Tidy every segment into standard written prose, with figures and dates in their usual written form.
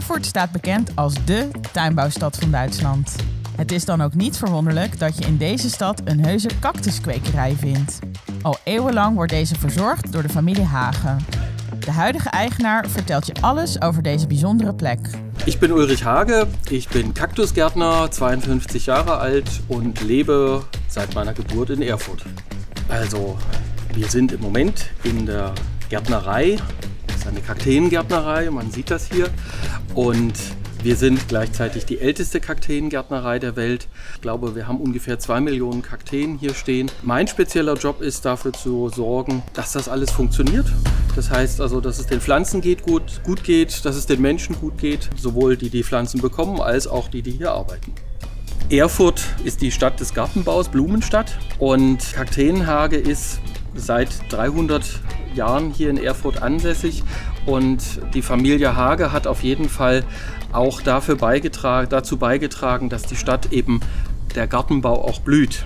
Erfurt staat bekend als dé tuinbouwstad van Duitsland. Het is dan ook niet verwonderlijk dat je in deze stad een heuse cactuskwekerij vindt. Al eeuwenlang wordt deze verzorgd door de familie Hagen. De huidige eigenaar vertelt je alles over deze bijzondere plek. Ich bin Ulrich Hage, ich bin Kaktusgärtner, 52 Jahre alt und lebe seit meiner Geburt in Erfurt. Also, wir sind im Moment in der Gärtnerei. Das ist eine Kakteengärtnerei, man sieht das hier. Und wir sind gleichzeitig die älteste Kakteengärtnerei der Welt. Ich glaube, wir haben ungefähr 2 Millionen Kakteen hier stehen. Mein spezieller Job ist dafür zu sorgen, dass das alles funktioniert. Das heißt also, dass es den Pflanzen gut geht, dass es den Menschen gut geht. Sowohl die, die Pflanzen bekommen, als auch die, die hier arbeiten. Erfurt ist die Stadt des Gartenbaus, Blumenstadt. Und Kakteenhage ist seit 300 Jahren hier in Erfurt ansässig. Und die Familie Hage hat auf jeden Fall auch dazu beigetragen, dass die Stadt eben der Gartenbau auch blüht.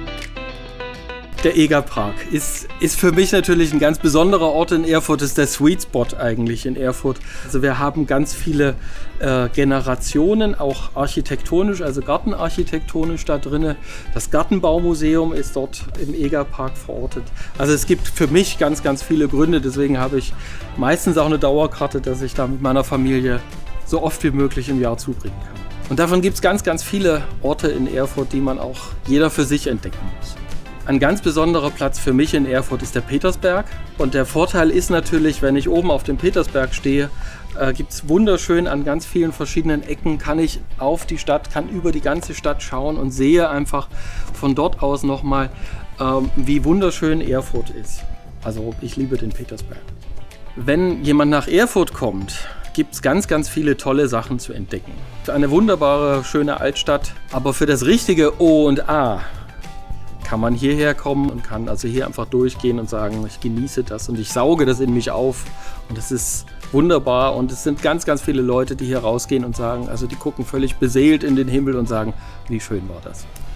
Der Egerpark ist für mich natürlich ein ganz besonderer Ort in Erfurt, ist der Sweet Spot eigentlich in Erfurt. Also wir haben ganz viele Generationen, auch architektonisch, also gartenarchitektonisch da drin. Das Gartenbaumuseum ist dort im Egerpark verortet. Also es gibt für mich ganz, ganz viele Gründe, deswegen habe ich meistens auch eine Dauerkarte, dass ich da mit meiner Familie so oft wie möglich im Jahr zubringen kann. Und davon gibt es ganz, ganz viele Orte in Erfurt, die man auch jeder für sich entdecken muss. Ein ganz besonderer Platz für mich in Erfurt ist der Petersberg. Und der Vorteil ist natürlich, wenn ich oben auf dem Petersberg stehe, gibt es wunderschön an ganz vielen verschiedenen Ecken, kann ich auf die Stadt, kann über die ganze Stadt schauen und sehe einfach von dort aus nochmal, wie wunderschön Erfurt ist. Also ich liebe den Petersberg. Wenn jemand nach Erfurt kommt, gibt es ganz, ganz viele tolle Sachen zu entdecken. Eine wunderbare, schöne Altstadt, aber für das richtige O und A kann man hierher kommen und kann also hier einfach durchgehen und sagen, ich genieße das und ich sauge das in mich auf und das ist wunderbar und es sind ganz, ganz viele Leute, die hier rausgehen und sagen, also die gucken völlig beseelt in den Himmel und sagen, wie schön war das.